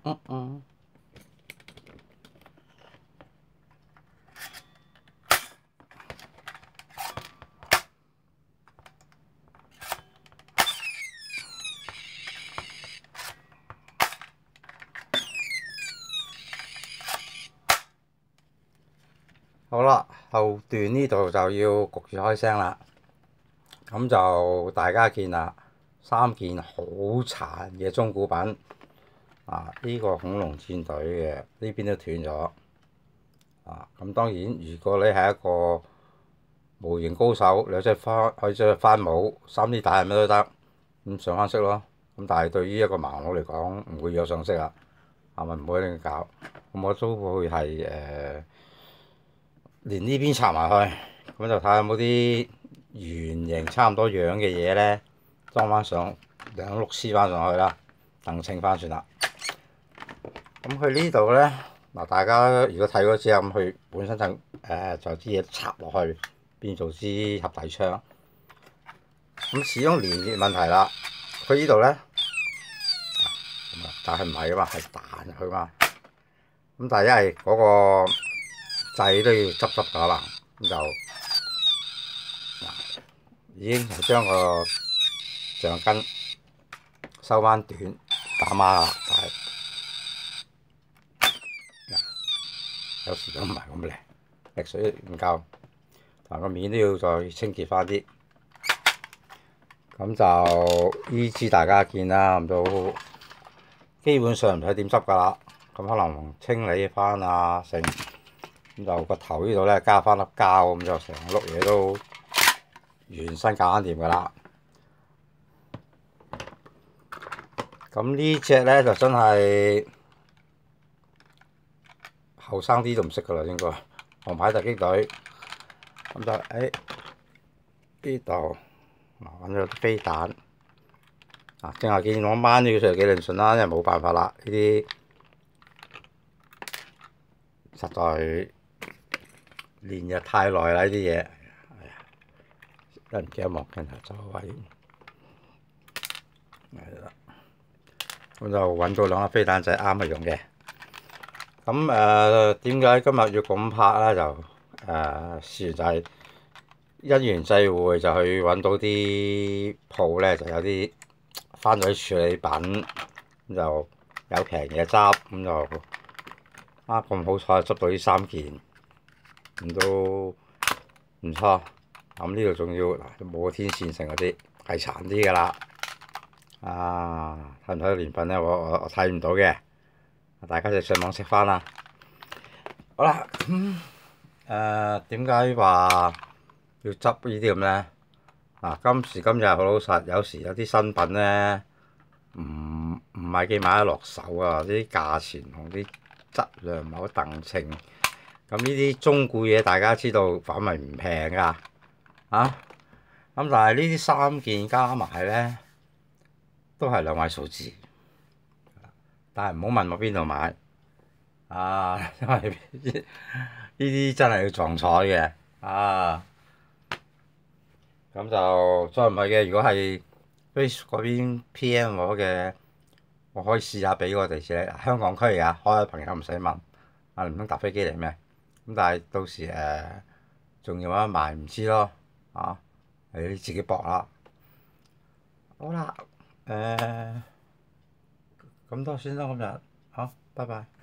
好啦，後段呢度就要焗住開聲啦。咁就大家見啦，3件好殘嘅中古品啊！呢個恐龍戰隊嘅呢邊都斷咗啊！咁當然，如果你係一個模型高手，你可以將佢翻模，3D 打係咩都得，咁上翻色咯。咁但係對於一個盲佬嚟講，唔會有上色啊，係咪唔會一定搞？咁我都會係連呢邊插埋去，咁就睇下有冇啲圓形差唔多樣嘅嘢咧，裝翻上2碌黐翻上去啦，等稱翻算啦。咁佢呢度咧嗱，大家如果睇嗰支咁，佢本身就就有啲嘢插落去，變做支合體槍。咁始終連結問題啦，佢呢度咧，但係唔係啊嘛，係彈入去嘛。咁但係因為嗰個掣都要執㗎啦，咁就已經係將個橡筋收翻短打孖啦，但係有時都唔係咁靚，力水唔夠，同埋個面都要再清潔翻啲。咁就呢支大家見啦，咁都基本上唔使點執㗎啦。咁可能清理翻啊剩，咁就個頭呢度咧加翻粒膠，咁就成碌嘢都原身搞掂㗎啦。咁呢隻咧就真係後生啲都唔識㗎啦，應該紅牌突擊隊。咁就呢度揾咗啲飛彈啊，正話見我掹咗佢出嚟幾輪順啦，因為冇辦法啦，呢啲實在練日太耐啦，呢啲嘢，一唔記得望鏡頭就位，係啦。咁就揾到2粒飛彈仔啱佢用嘅。咁點解今日要咁拍咧？就事緣就係因緣際會，就去揾到啲鋪咧，就有啲翻咗啲處理品，咁就有平嘢執，咁就咁好彩執到呢3件，咁都唔錯。咁呢度仲要嗱，冇個天線性嗰啲係殘啲㗎啦。睇唔睇到年份咧？我睇唔到嘅，大家就上網食翻啦。好啦，點解話要執呢啲咁咧？今時今日好老實，有時有啲新品咧，唔係幾買得落手啊！啲價錢同啲質量唔係好等稱。咁呢啲中古嘢大家知道範圍唔平㗎，咁但係呢啲3件加埋咧，都係2位數字。但係唔好問我邊度買，因為呢啲真係要撞彩嘅，咁就再唔係嘅，如果係 Facebook 嗰邊 PM 我嘅，我可以試下俾個地址你。香港區開嘅朋友唔使問，唔通搭飛機嚟咩？咁但係到時仲有冇得賣唔知咯，你自己搏啦。好啦，咁多先啦，今日好，拜拜。